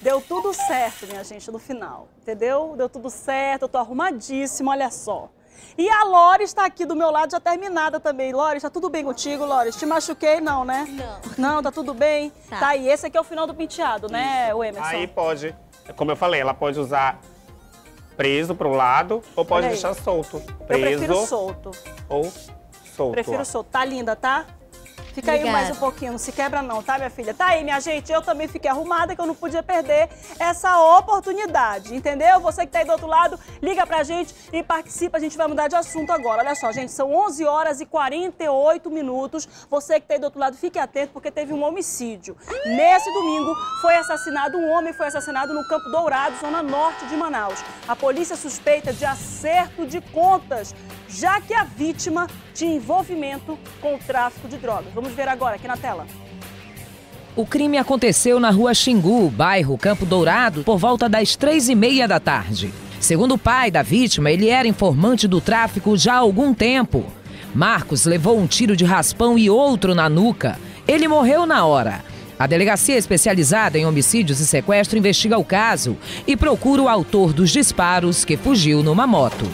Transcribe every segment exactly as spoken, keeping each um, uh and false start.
Deu tudo certo, minha gente, no final, entendeu? Deu tudo certo, eu tô arrumadíssima, olha só. E a Lore está aqui do meu lado, já terminada também. Lore, está tudo bem contigo, Lore? Te machuquei, não, né? Não. Não, tá tudo bem? Tá, tá aí, esse aqui é o final do penteado, né, o Emerson? Aí pode, como eu falei, ela pode usar preso pro lado ou pode deixar solto. Preso, eu prefiro solto. Ou solto. Prefiro ó. solto. Tá linda, tá? Fica Obrigada. aí mais um pouquinho, não se quebra não, tá, minha filha? Tá aí, minha gente, eu também fiquei arrumada, que eu não podia perder essa oportunidade, entendeu? Você que tá aí do outro lado, liga pra gente e participa, a gente vai mudar de assunto agora. Olha só, gente, são onze horas e quarenta e oito minutos. Você que tá aí do outro lado, fique atento, porque teve um homicídio. Nesse domingo, foi assassinado, um homem foi assassinado no Campo Dourado, zona norte de Manaus. A polícia suspeita de acerto de contas, já que a vítima tinha envolvimento com o tráfico de drogas. Vamos ver agora aqui na tela. O crime aconteceu na rua Xingu, bairro Campo Dourado, por volta das três e meia da tarde. Segundo o pai da vítima, ele era informante do tráfico já há algum tempo. Marcos levou um tiro de raspão e outro na nuca. Ele morreu na hora. A delegacia especializada em homicídios e sequestro investiga o caso e procura o autor dos disparos, que fugiu numa moto.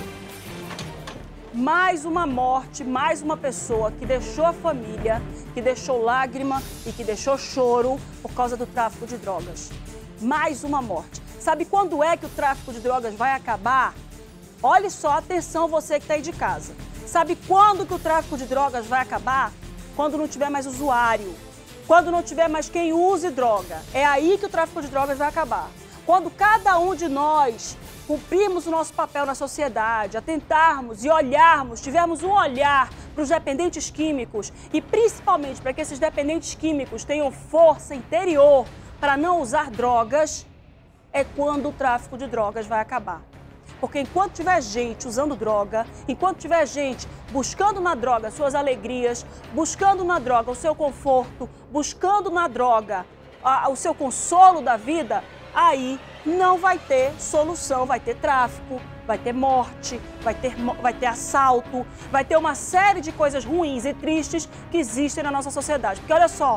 Mais uma morte, mais uma pessoa que deixou a família, que deixou lágrima e que deixou choro por causa do tráfico de drogas. Mais uma morte. Sabe quando é que o tráfico de drogas vai acabar? Olhe só, atenção você que está aí de casa. Sabe quando que o tráfico de drogas vai acabar? Quando não tiver mais usuário. Quando não tiver mais quem use droga. É aí que o tráfico de drogas vai acabar. Quando cada um de nós cumprirmos o nosso papel na sociedade, atentarmos e olharmos, tivermos um olhar para os dependentes químicos e principalmente para que esses dependentes químicos tenham força interior para não usar drogas, é quando o tráfico de drogas vai acabar. Porque enquanto tiver gente usando droga, enquanto tiver gente buscando na droga suas alegrias, buscando na droga o seu conforto, buscando na droga a, o seu consolo da vida, aí não vai ter solução, vai ter tráfico, vai ter morte, vai ter, vai ter assalto, vai ter uma série de coisas ruins e tristes que existem na nossa sociedade. Porque olha só,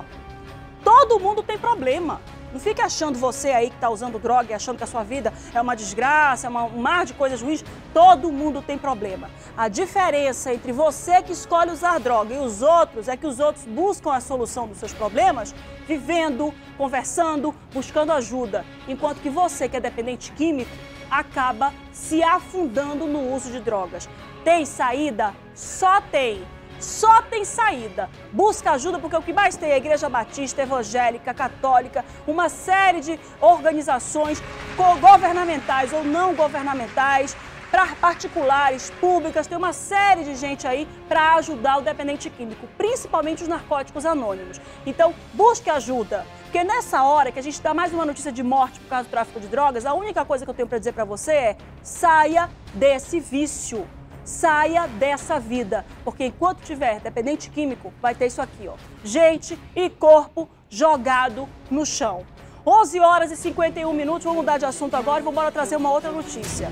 todo mundo tem problema. Não fique achando você aí que está usando droga e achando que a sua vida é uma desgraça, é uma, um mar de coisas ruins. Todo mundo tem problema. A diferença entre você que escolhe usar droga e os outros é que os outros buscam a solução dos seus problemas vivendo, conversando, buscando ajuda. Enquanto que você que é dependente químico acaba se afundando no uso de drogas. Tem saída? Só tem. Só tem saída. Busca ajuda, porque o que mais tem é a Igreja Batista, Evangélica, Católica, uma série de organizações governamentais ou não governamentais, particulares, públicas, tem uma série de gente aí para ajudar o dependente químico, principalmente os narcóticos anônimos. Então, busque ajuda, porque nessa hora que a gente dá mais uma notícia de morte por causa do tráfico de drogas, a única coisa que eu tenho para dizer para você é: saia desse vício. Saia dessa vida, porque enquanto tiver dependente químico, vai ter isso aqui, ó. Gente e corpo jogado no chão. onze horas e cinquenta e um minutos, vamos mudar de assunto agora e vamos embora trazer uma outra notícia.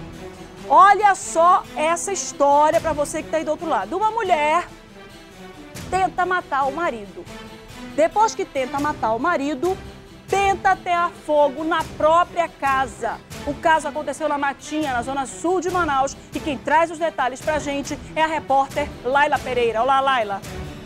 Olha só essa história para você que está aí do outro lado. Uma mulher tenta matar o marido. Depois que tenta matar o marido, tenta atear fogo na própria casa. O caso aconteceu na Matinha, na zona sul de Manaus, e quem traz os detalhes pra gente é a repórter Laila Pereira. Olá, Laila.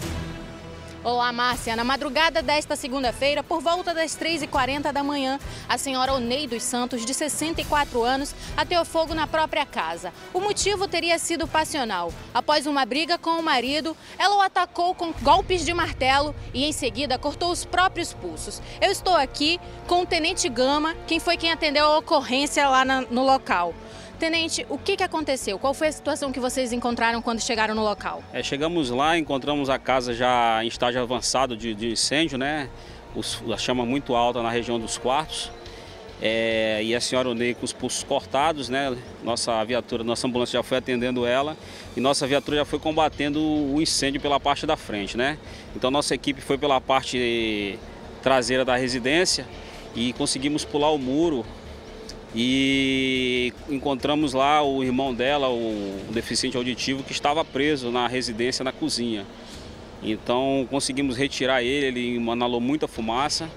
Olá, Márcia. Na madrugada desta segunda-feira, por volta das três e quarenta da manhã, a senhora Onei dos Santos, de sessenta e quatro anos, ateou fogo na própria casa. O motivo teria sido passional. Após uma briga com o marido, ela o atacou com golpes de martelo e, em seguida, cortou os próprios pulsos. Eu estou aqui com o Tenente Gama, quem foi quem atendeu a ocorrência lá na, no local. Tenente, o que, que aconteceu? Qual foi a situação que vocês encontraram quando chegaram no local? É, chegamos lá, encontramos a casa já em estágio avançado de, de incêndio, né? Os, a chama muito alta na região dos quartos. É, e a senhora Onei com os pulsos cortados, né? Nossa viatura, nossa ambulância já foi atendendo ela e nossa viatura já foi combatendo o incêndio pela parte da frente, né? Então nossa equipe foi pela parte traseira da residência e conseguimos pular o muro. E encontramos lá o irmão dela, o deficiente auditivo, que estava preso na residência, na cozinha. Então conseguimos retirar ele, ele emanalou muita fumaça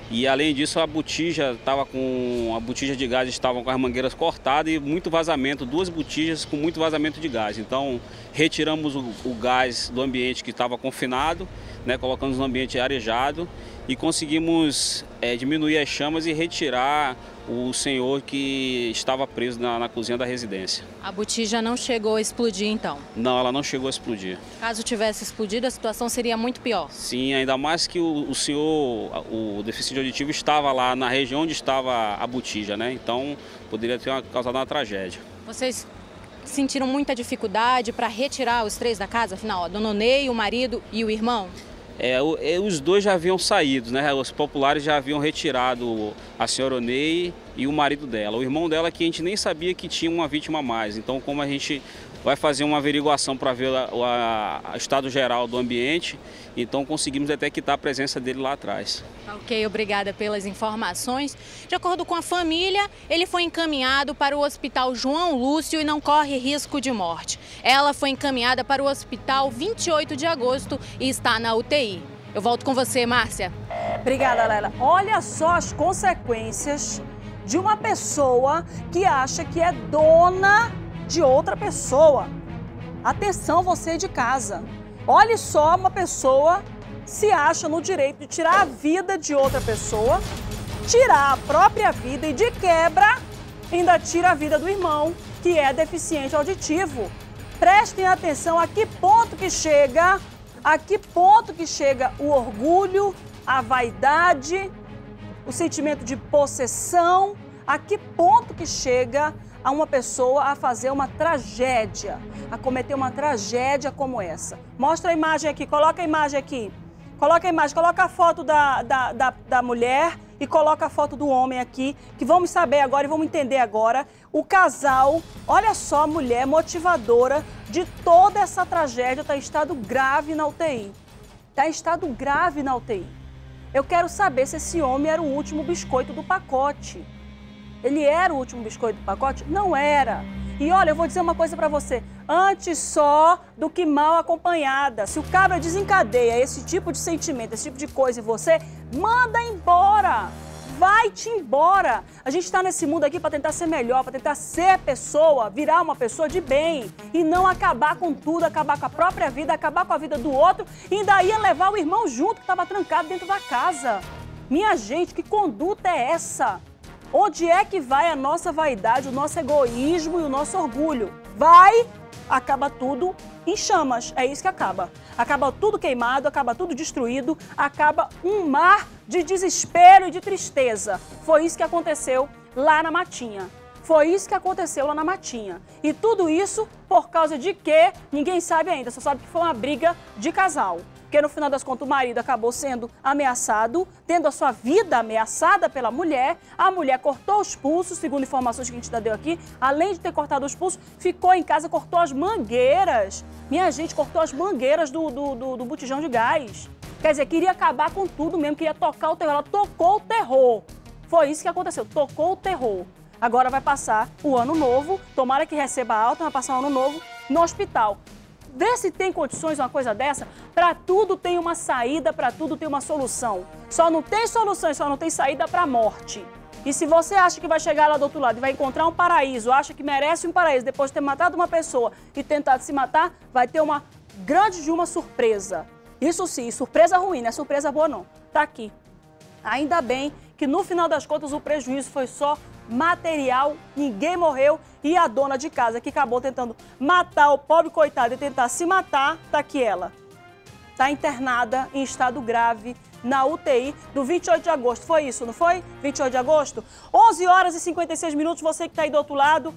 E além disso, a botija estava com a botija de gás estavam com as mangueiras cortadas e muito vazamento, duas botijas com muito vazamento de gás. Então, retiramos o, o gás do ambiente que estava confinado, né, colocamos no ambiente arejado e conseguimos é, diminuir as chamas e retirar o senhor que estava preso na, na cozinha da residência. A botija não chegou a explodir, então? Não, ela não chegou a explodir. Caso tivesse explodido, a situação seria muito pior? Sim, ainda mais que o, o senhor, o deficiente auditivo, estava lá na região onde estava a botija, né? Então, poderia ter uma, causado uma tragédia. Vocês sentiram muita dificuldade para retirar os três da casa? Afinal, a dona Onei, o marido e o irmão? É, os dois já haviam saído, né? Os populares já haviam retirado a senhora Onei e o marido dela. O irmão dela que a gente nem sabia que tinha uma vítima a mais. Então, como a gente vai fazer uma averiguação para ver o estado geral do ambiente, então conseguimos detectar a presença dele lá atrás. Ok, obrigada pelas informações. De acordo com a família, ele foi encaminhado para o Hospital João Lúcio e não corre risco de morte. Ela foi encaminhada para o Hospital vinte e oito de agosto e está na U T I. Eu volto com você, Márcia. Obrigada, Lela. Olha só as consequências de uma pessoa que acha que é dona de outra pessoa. Atenção, você de casa. Olhe só, uma pessoa se acha no direito de tirar a vida de outra pessoa, tirar a própria vida e, de quebra, ainda tira a vida do irmão, que é deficiente auditivo. Prestem atenção a que ponto que chega, a que ponto que chega o orgulho, a vaidade, o sentimento de possessão, a que ponto que chega a uma pessoa a fazer uma tragédia, a cometer uma tragédia como essa. Mostra a imagem aqui, coloca a imagem aqui. Coloca a imagem, coloca a foto da, da, da, da mulher e coloca a foto do homem aqui, que vamos saber agora e vamos entender agora. O casal, olha só, a mulher motivadora de toda essa tragédia, está em estado grave na U T I. Está em estado grave na U T I. Eu quero saber se esse homem era o último biscoito do pacote. Ele era o último biscoito do pacote? Não era. E olha, eu vou dizer uma coisa pra você. Antes só do que mal acompanhada. Se o cabra desencadeia esse tipo de sentimento, esse tipo de coisa em você, manda embora. Vai-te embora. A gente tá nesse mundo aqui pra tentar ser melhor, pra tentar ser pessoa, virar uma pessoa de bem. E não acabar com tudo, acabar com a própria vida, acabar com a vida do outro. E ainda ia levar o irmão junto, que tava trancado dentro da casa. Minha gente, que conduta é essa? Onde é que vai a nossa vaidade, o nosso egoísmo e o nosso orgulho? Vai, acaba tudo em chamas, é isso que acaba. Acaba tudo queimado, acaba tudo destruído, acaba um mar de desespero e de tristeza. Foi isso que aconteceu lá na Matinha. Foi isso que aconteceu lá na Matinha. E tudo isso por causa de quê? Ninguém sabe ainda, só sabe que foi uma briga de casal. Porque no final das contas o marido acabou sendo ameaçado, tendo a sua vida ameaçada pela mulher. A mulher cortou os pulsos, segundo informações que a gente já deu aqui. Além de ter cortado os pulsos, ficou em casa, cortou as mangueiras. Minha gente, cortou as mangueiras do, do, do, do botijão de gás. Quer dizer, queria acabar com tudo mesmo, queria tocar o terror. Ela tocou o terror. Foi isso que aconteceu, tocou o terror. Agora vai passar o ano novo, tomara que receba alta, vai passar o ano novo no hospital. Vê se tem condições uma coisa dessa. Para tudo tem uma saída, para tudo tem uma solução. Só não tem solução, só não tem saída para a morte. E se você acha que vai chegar lá do outro lado e vai encontrar um paraíso, acha que merece um paraíso depois de ter matado uma pessoa e tentado se matar, vai ter uma grande de uma surpresa. Isso sim, surpresa ruim, não é surpresa boa não. Tá aqui. Ainda bem que no final das contas o prejuízo foi só material, ninguém morreu e a dona de casa que acabou tentando matar o pobre coitado e tentar se matar, tá aqui ela. Tá internada em estado grave na U T I do vinte e oito de agosto. Foi isso, não foi? vinte e oito de agosto? onze horas e cinquenta e seis minutos, você que tá aí do outro lado,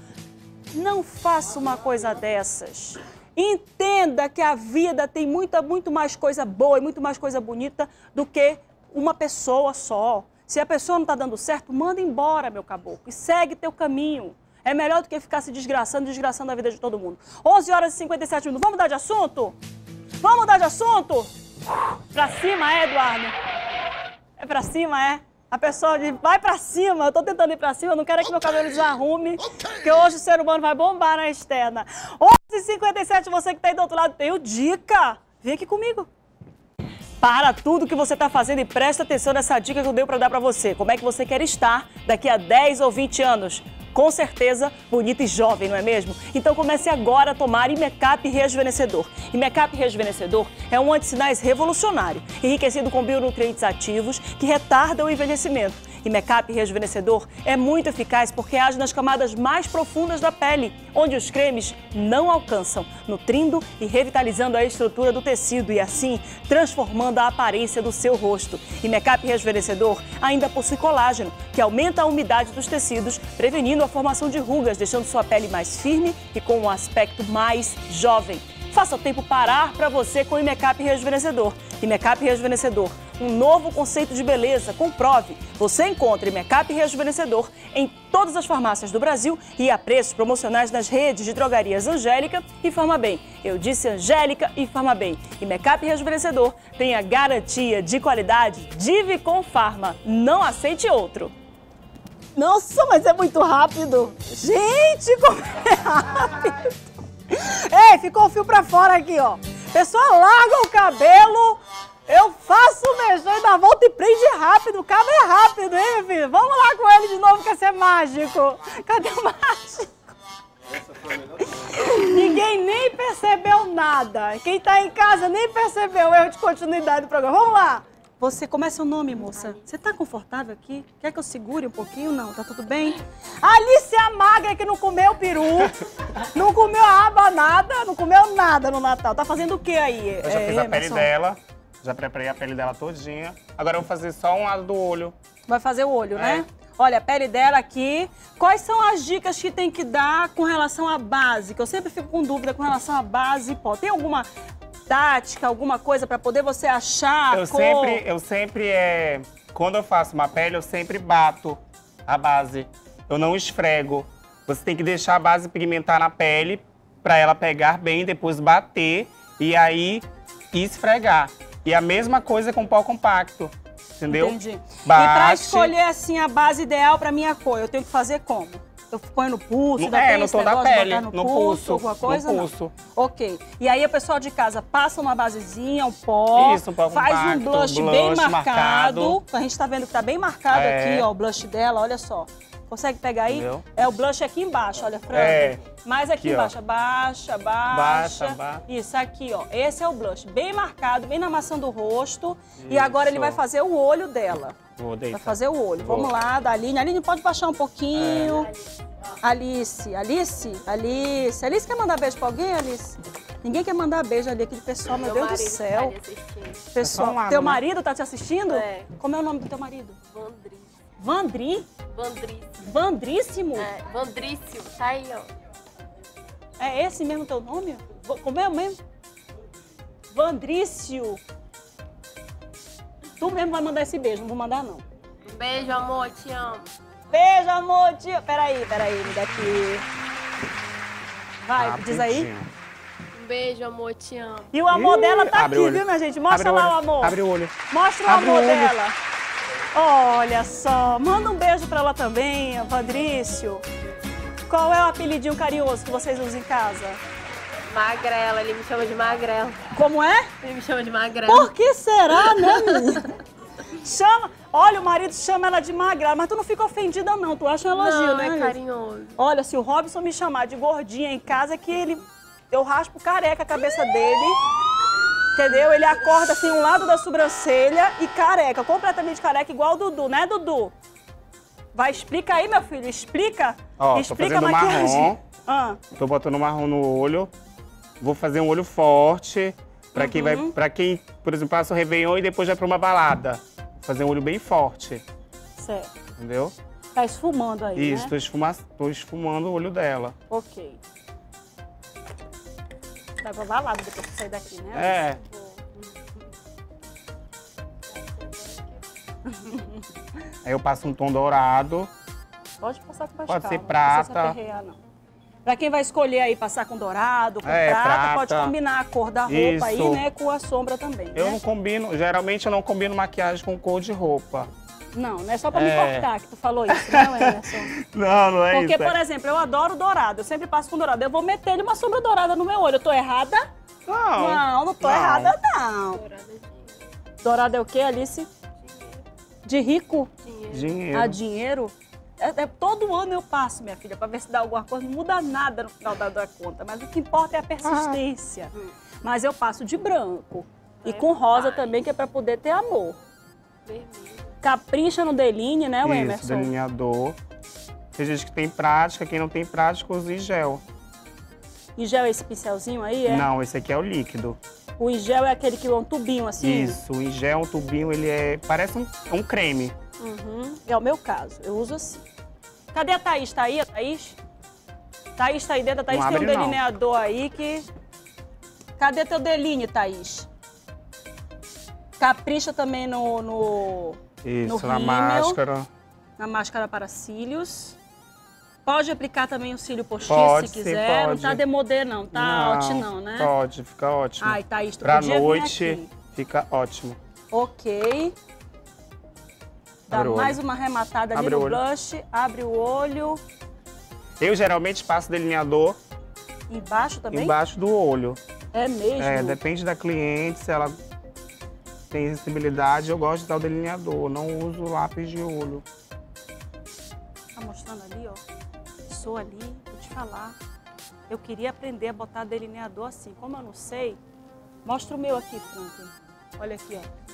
não faça uma coisa dessas. Entenda que a vida tem muita, muito mais coisa boa e muito mais coisa bonita do que uma pessoa só. Se a pessoa não está dando certo, manda embora, meu caboclo, e segue teu caminho. É melhor do que ficar se desgraçando, desgraçando a vida de todo mundo. onze horas e cinquenta e sete minutos. Vamos mudar de assunto? Vamos mudar de assunto? Pra cima, é, Eduardo? É pra cima, é? A pessoa diz, vai pra cima. Eu tô tentando ir pra cima, eu não quero que meu cabelo desarrume, porque hoje o ser humano vai bombar na externa. onze e cinquenta e sete, você que tá aí do outro lado, tem o Dica. Vem aqui comigo. Para tudo que você está fazendo e presta atenção nessa dica que eu dei para dar para você. Como é que você quer estar daqui a dez ou vinte anos? Com certeza, bonita e jovem, não é mesmo? Então comece agora a tomar Imecap Rejuvenescedor. Imecap Rejuvenescedor é um antissinais revolucionário, enriquecido com bionutrientes ativos que retardam o envelhecimento. Imecap Rejuvenescedor é muito eficaz porque age nas camadas mais profundas da pele, onde os cremes não alcançam, nutrindo e revitalizando a estrutura do tecido e assim transformando a aparência do seu rosto. Imecap Rejuvenescedor ainda possui colágeno, que aumenta a umidade dos tecidos, prevenindo a formação de rugas, deixando sua pele mais firme e com um aspecto mais jovem. Faça o tempo parar para você com o Imecap Rejuvenescedor. Imecap Rejuvenescedor, um novo conceito de beleza. Comprove. Você encontra Imecap Rejuvenescedor em todas as farmácias do Brasil e a preços promocionais nas redes de drogarias Angélica e Farmabem. Eu disse Angélica e Farmabem. Imecap Rejuvenescedor tem a garantia de qualidade Divicon Pharma. Não aceite outro. Nossa, mas é muito rápido. Gente, como é rápido. Ei, ficou o fio pra fora aqui, ó. Pessoal, larga o cabelo. Eu faço o mexão e dá volta e prende rápido. O cabo é rápido, hein, meu filho? Vamos lá com ele de novo, quer ser mágico. Cadê o mágico? Essa foi a melhor coisa. Ninguém nem percebeu nada. Quem tá em casa nem percebeu o erro de continuidade do programa. Vamos lá. Você, como é seu nome, moça? Você tá confortável aqui? Quer que eu segure um pouquinho? Não, tá tudo bem? Alice a magra que não comeu peru, não comeu aba nada, não comeu nada no Natal. Tá fazendo o que aí? Eu já é, fiz a pele Emerson? dela, já preparei a pele dela todinha. Agora eu vou fazer só um lado do olho. Vai fazer o olho, É. né? Olha, a pele dela aqui. Quais são as dicas que tem que dar com relação à base? Que eu sempre fico com dúvida com relação à base. Pô, tem alguma tática, alguma coisa para poder você achar Eu a cor? sempre, eu sempre, é, quando eu faço uma pele, eu sempre bato a base. Eu não esfrego. Você tem que deixar a base pigmentar na pele para ela pegar bem, depois bater e aí esfregar. E a mesma coisa com pó compacto, entendeu? Entendi. Bate. E para escolher assim a base ideal para minha cor, eu tenho que fazer como? Eu ponho no pulso, No- ainda é, tem no esse tom da negócio de pele, botar no, no pulso, pulso, alguma coisa? no Não. pulso. Ok. E aí o pessoal de casa passa uma basezinha, um pó, Isso, um pó faz um compacto, blush, blush bem marcado. marcado. A gente tá vendo que tá bem marcado É. aqui, ó, o blush dela, olha só. Consegue pegar aí? Entendeu? É o blush aqui embaixo, olha, Fran. É. Mais aqui, Aqui, ó. embaixo, abaixa, abaixa. Baixa, abaixa. Isso, aqui, ó. Esse é o blush, bem marcado, bem na maçã do rosto. E agora ele Isso. vai fazer o olho dela. Vou deitar. Vai fazer o olho. Vou. Vamos lá, da Aline. Aline, pode baixar um pouquinho. É. Alice, Alice, Alice. Alice quer mandar beijo pra alguém, Alice? Ninguém quer mandar beijo ali, aquele pessoal, meu, Deus do céu. Pessoal, É só um lado, teu né? marido tá te assistindo? É. Como é o nome do teu marido? Vandri. Vandri? Vandrício. Vandríssimo? É, Vandrício. Tá aí, ó. É esse mesmo teu nome? Va- Como é o mesmo? Vandrício. Tu mesmo vai mandar esse beijo, não vou mandar não. Um beijo, amor. Te amo. Beijo, amor, tia. Peraí, peraí, me dá aqui. Vai, diz aí. Rapidinho. Um beijo, amor. Te amo. E o amor Ih, dela tá abre aqui, o olho. viu, minha gente? Mostra Abre lá o olho. amor. Abre o olho. Mostra o Abre amor o olho. dela. Olha só, manda um beijo pra ela também, Vandrício. Qual é o apelidinho carinhoso que vocês usam em casa? Magrela. Ele me chama de Magrela. Como é? Ele me chama de Magrela. Por que será, né, menina? Chama, olha, o marido chama ela de magra, mas tu não fica ofendida não, tu acha um elogio, Não, né? é Alice? carinhoso. Olha, se o Robson me chamar de gordinha em casa, que ele, eu raspo careca a cabeça dele, entendeu? Ele acorda assim, um lado da sobrancelha e careca, completamente careca, igual o Dudu, né, Dudu? Vai, explica aí, meu filho, explica. Ó, tô explica fazendo a maquiagem. marrom. Ah, Tô botando marrom no olho. Vou fazer um olho forte. Pra quem vai, para quem, por exemplo, passa o Réveillon e depois vai pra uma balada. Fazer um olho bem forte, certo. entendeu? Tá esfumando aí, Isso, né? tô, esfuma, tô esfumando o olho dela. Ok. Vai pra balada depois que sair daqui, né? É. Aí eu passo um tom dourado. Pode passar com mais Pode calma, ser não precisa se prata. aperrear, não. Pra quem vai escolher aí passar com dourado, com É, prata, prata. pode combinar a cor da roupa Isso. aí, né, com a sombra também, Eu né? não combino, geralmente eu não combino maquiagem com cor de roupa. Não, não é só pra É. me cortar que tu falou isso, não, Emerson? Não, não é Porque, isso. por exemplo, eu adoro dourado, eu sempre passo com dourado. Eu vou meter uma sombra dourada no meu olho. Eu tô errada? Não, Não, não tô não. errada, não. Dourado é o quê, Alice? De rico? Dinheiro. Dinheiro. A dinheiro? É, é, todo ano eu passo, minha filha, para ver se dá alguma coisa. Não muda nada no final da, da conta, mas o que importa é a persistência. Ah. Mas eu passo de branco. E com rosa também, que é para poder ter amor. Vermelho. Capricha no deline, né, o Isso, Emerson? delineador. Tem gente que tem prática, quem não tem prática usa gel. E gel é esse pincelzinho aí, é? Não, esse aqui é o líquido. O gel é aquele que é um tubinho assim? Isso, o gel, um tubinho, ele é, parece um, um creme. Uhum. É o meu caso, eu uso assim. Cadê a Thaís? Tá aí, a Thaís? Thaís tá aí dentro, a Thaís Não tem um abre, não. delineador aí que... Cadê teu deline, Thaís? Capricha também no... no... Isso, no na rímel, máscara. na máscara para cílios. Pode aplicar também o cílio postiço Pode, se sim, quiser. pode. Não tá demodê não, tá hot não, né? Pode, fica ótimo. Ai, Thaís, tu Pra podia vir noite, aqui. fica ótimo. Ok. Dá Abre o mais olho. uma arrematada ali Abre no o olho. blush. Abre o olho. Eu geralmente passo delineador Embaixo também? embaixo do olho. É mesmo? É, depende da cliente, se ela tem sensibilidade, eu gosto de usar o delineador, não uso lápis de olho. Tá mostrando ali, ó. Sou ali, vou te falar. Eu queria aprender a botar delineador assim. Como eu não sei, mostra o meu aqui, Franklin. Olha aqui, ó.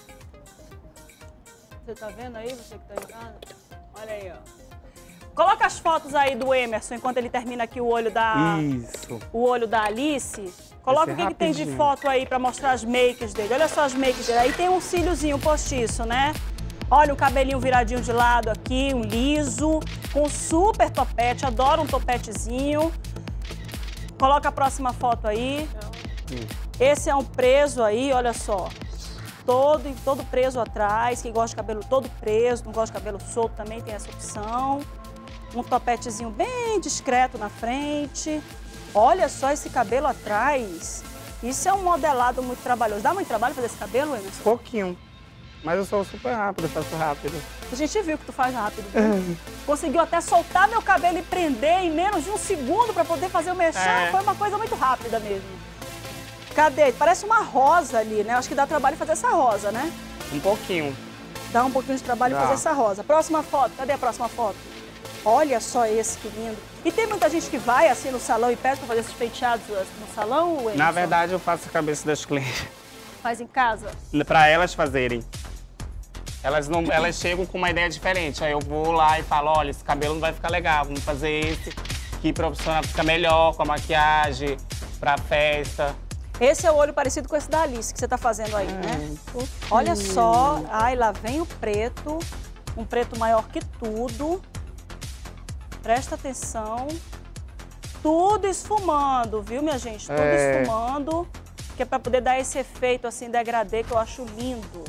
Você tá vendo aí, você que tá em casa? Olha aí, ó. Coloca as fotos aí do Emerson, enquanto ele termina aqui o olho da... Isso. o olho da Alice. Coloca o que, que tem de rapidinho. foto aí pra mostrar as makes dele. Olha só as makes dele. Aí tem um cíliozinho postiço, né? Olha o cabelinho viradinho de lado aqui, um liso, com super topete. Adoro um topetezinho. Coloca a próxima foto aí. Esse é um preso aí, olha só. Todo, todo preso atrás. Quem gosta de cabelo todo preso, não gosta de cabelo solto também tem essa opção. Um topetezinho bem discreto na frente. Olha só esse cabelo atrás. Isso é um modelado muito trabalhoso. Dá muito trabalho fazer esse cabelo, Emerson? Pouquinho. Mas eu sou super rápido, eu faço rápido. A gente viu que tu faz rápido. Viu? Conseguiu até soltar meu cabelo e prender em menos de um segundo para poder fazer o mexer. É. Foi uma coisa muito rápida mesmo. Cadê? Parece uma rosa ali, né? Acho que dá trabalho fazer essa rosa, né? Um pouquinho. Dá um pouquinho de trabalho Dá. fazer essa rosa. Próxima foto. Cadê a próxima foto? Olha só esse, que lindo. E tem muita gente que vai assim no salão e pede para fazer esses penteados no salão, Emerson? Na verdade, eu faço a cabeça das clientes Faz em casa? para elas fazerem. Elas, não, elas chegam com uma ideia diferente. Aí eu vou lá e falo, olha, esse cabelo não vai ficar legal, vamos fazer esse, que profissional fica melhor com a maquiagem, pra festa. Esse é o olho parecido com esse da Alice que você tá fazendo aí, né? Olha só, ai, lá vem o preto, um preto maior que tudo. Presta atenção. Tudo esfumando, viu, minha gente? Tudo É. esfumando, que é pra poder dar esse efeito assim, degradê, que eu acho lindo.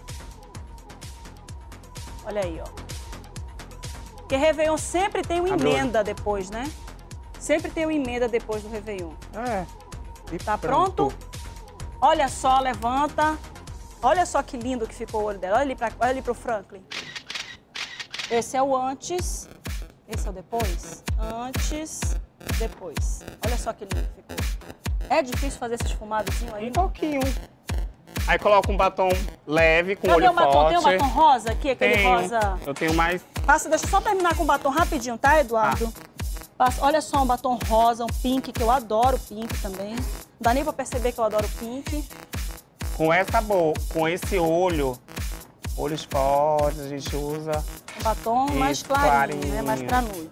Olha aí, ó. Porque Réveillon sempre tem uma Abre o olho. emenda depois, né? Sempre tem uma emenda depois do Réveillon. É. E Tá pronto? Olha só, levanta. Olha só que lindo que ficou o olho dela. Olha ali, pra, olha ali pro Franklin. Esse é o antes. Esse é o depois. Antes, depois. Olha só que lindo que ficou. É difícil fazer esse esfumadozinho aí? Um pouquinho. Aí coloca um batom leve, com Cadê olho o batom? forte. Tem um batom rosa aqui? Aquele Tenho. rosa. Eu tenho mais. Passa, deixa eu só terminar com o batom rapidinho, tá, Eduardo? Passa, olha só, um batom rosa, um pink, que eu adoro pink também. Não dá nem pra perceber que eu adoro pink. Com essa boca, com esse olho, olhos fortes, a gente usa Um batom mais Isso, clarinho, né? clarinho. Mais pra nude.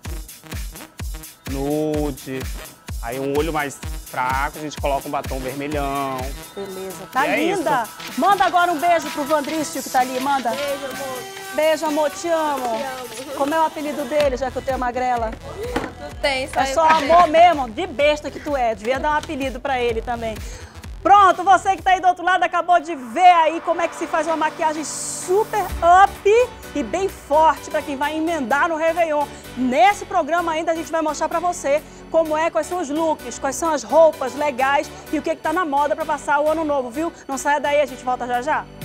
nude. Aí um olho mais fraco, a gente coloca um batom vermelhão. Beleza, tá E é linda. Manda agora um beijo pro Vandrício que tá ali, manda. Beijo, amor. Beijo, amor, te amo. Te amo. Como é o apelido dele, já que eu tenho magrela? Tu tem, só É eu só que tenho. amor mesmo, de besta que tu é. Devia dar um apelido pra ele também. Pronto, você que tá aí do outro lado acabou de ver aí como é que se faz uma maquiagem super up e bem forte pra quem vai emendar no Réveillon. Nesse programa ainda a gente vai mostrar pra você como é, quais são os looks, quais são as roupas legais e o que que tá na moda pra passar o ano novo, viu? Não saia daí, a gente volta já já.